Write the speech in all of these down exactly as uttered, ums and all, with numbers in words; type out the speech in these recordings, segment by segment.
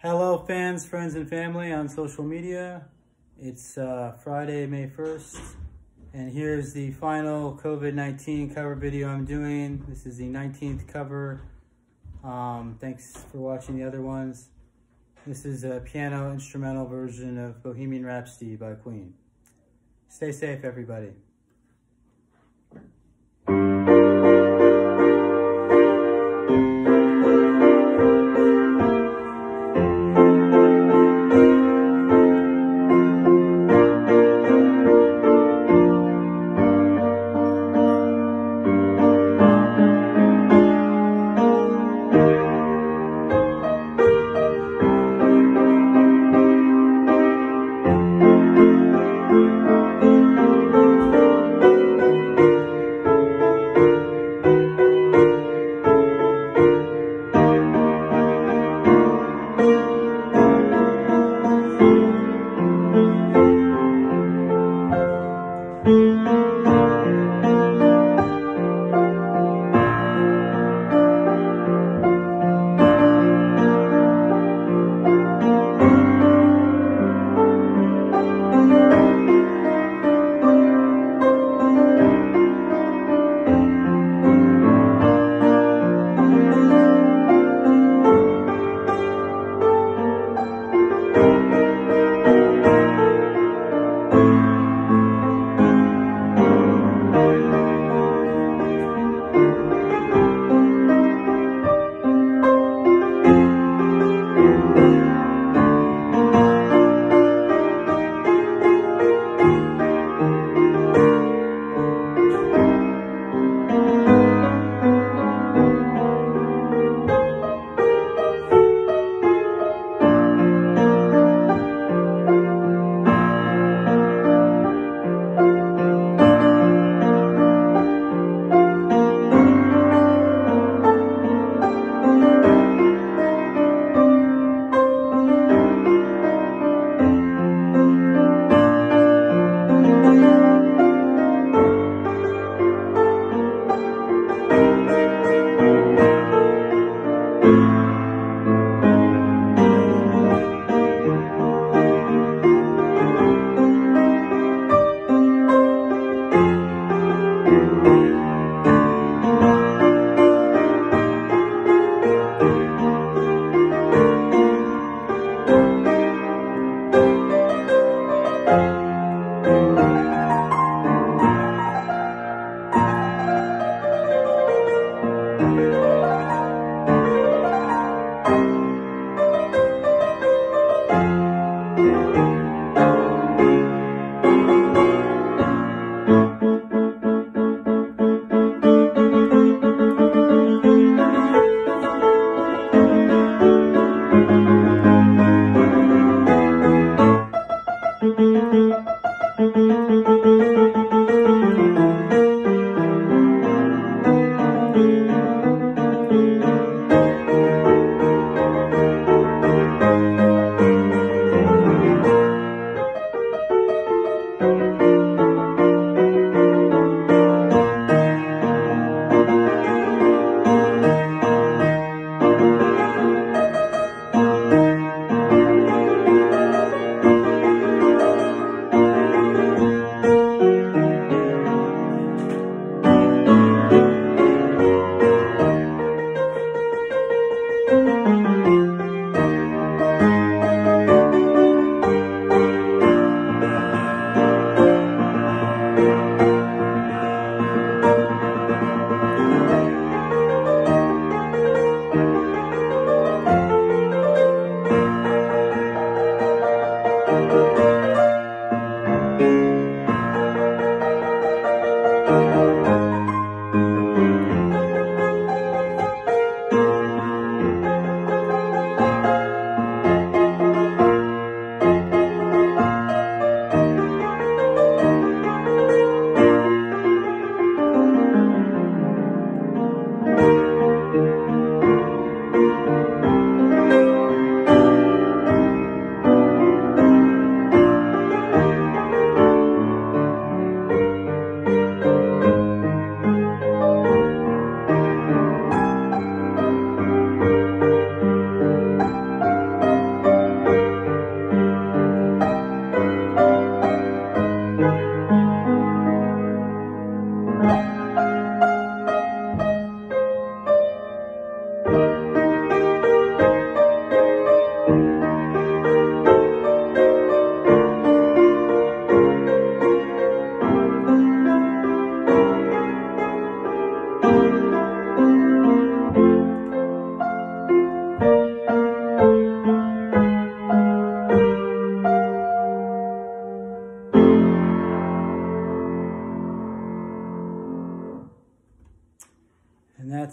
Hello fans, friends, and family on social media. It's uh, Friday, May first, and here's the final COVID nineteen cover video I'm doing. This is the nineteenth cover. Um, thanks for watching the other ones. This is a piano instrumental version of Bohemian Rhapsody by Queen. Stay safe, everybody.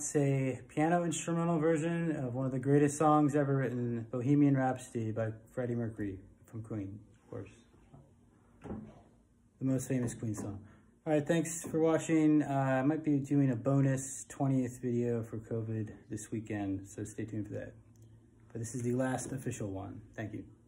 It's a piano instrumental version of one of the greatest songs ever written, Bohemian Rhapsody by Freddie Mercury from Queen, of course. The most famous Queen song. All right, thanks for watching. Uh, I might be doing a bonus twentieth video for COVID this weekend, so stay tuned for that. But this is the last official one. Thank you.